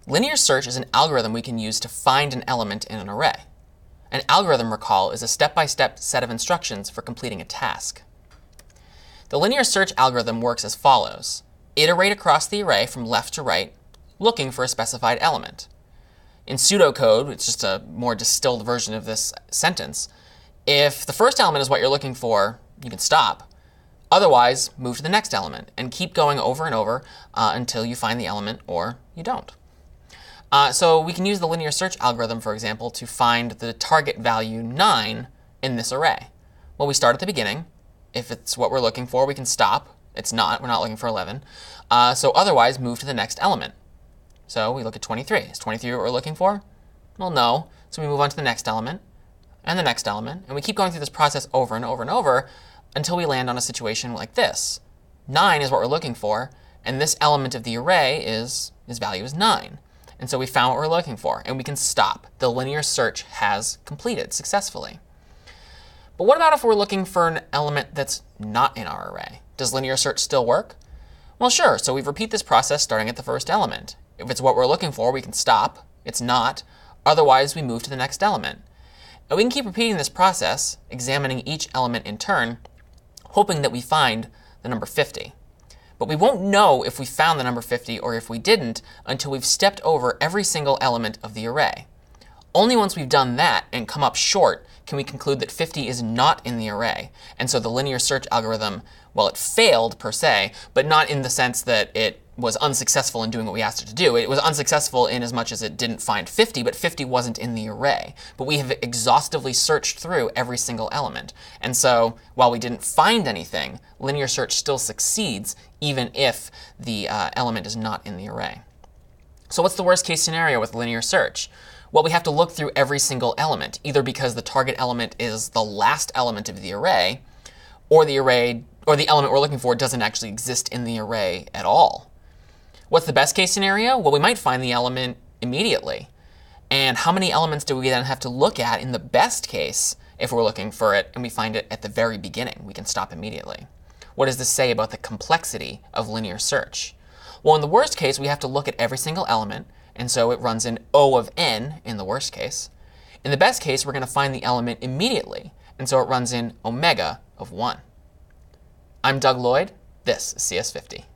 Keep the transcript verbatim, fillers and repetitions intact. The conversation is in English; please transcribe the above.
Linear search is an algorithm we can use to find an element in an array. An algorithm, recall, is a step-by-step set of instructions for completing a task. The linear search algorithm works as follows. Iterate across the array from left to right, looking for a specified element. In pseudocode, it's just a more distilled version of this sentence, if the first element is what you're looking for, you can stop. Otherwise, move to the next element and keep going over and over uh, until you find the element or you don't. Uh, so we can use the linear search algorithm, for example, to find the target value nine in this array. Well, we start at the beginning. If it's what we're looking for, we can stop. It's not. We're not looking for eleven. Uh, so otherwise, move to the next element. So we look at twenty-three. Is twenty-three what we're looking for? Well, no. So we move on to the next element and the next element. And we keep going through this process over and over and over until we land on a situation like this. nine is what we're looking for. And this element of the array is, its value is nine. And so we found what we're looking for. And we can stop. The linear search has completed successfully. But what about if we're looking for an element that's not in our array? Does linear search still work? Well, sure. So we repeat this process starting at the first element. If it's what we're looking for, we can stop. It's not. Otherwise, we move to the next element. And we can keep repeating this process, examining each element in turn, hoping that we find the number fifty. But we won't know if we found the number fifty or if we didn't until we've stepped over every single element of the array. Only once we've done that and come up short can we conclude that fifty is not in the array. And so the linear search algorithm, well, it failed per se, but not in the sense that it was unsuccessful in doing what we asked it to do. It was unsuccessful in as much as it didn't find fifty, but fifty wasn't in the array. But we have exhaustively searched through every single element. And so while we didn't find anything, linear search still succeeds even if the uh, element is not in the array. So what's the worst case scenario with linear search? Well, we have to look through every single element, either because the target element is the last element of the array, or the array, or the element we're looking for doesn't actually exist in the array at all. What's the best case scenario? Well, we might find the element immediately. And how many elements do we then have to look at in the best case if we're looking for it and we find it at the very beginning? We can stop immediately. What does this say about the complexity of linear search? Well, in the worst case, we have to look at every single element. And so it runs in O of n in the worst case. In the best case, we're going to find the element immediately. And so it runs in omega of one. I'm Doug Lloyd. This is C S fifty.